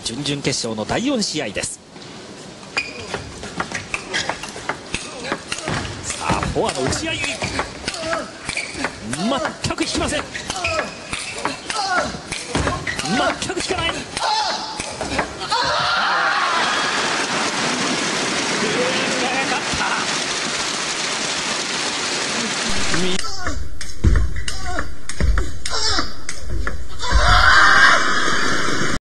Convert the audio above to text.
準々決勝の第4試合です。さあフォアの打ち合い、全く引きません。全く引かない。